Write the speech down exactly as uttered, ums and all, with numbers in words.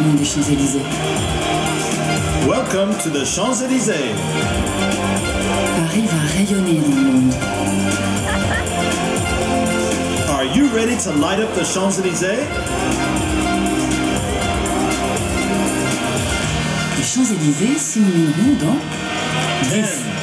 loin des Champs-Élysées. Welcome to the Champs-Élysées. Paris va rayonner dans le monde. Are you ready to light up the Champs-Élysées? Les Champs-Élysées s'illumineront dans ten,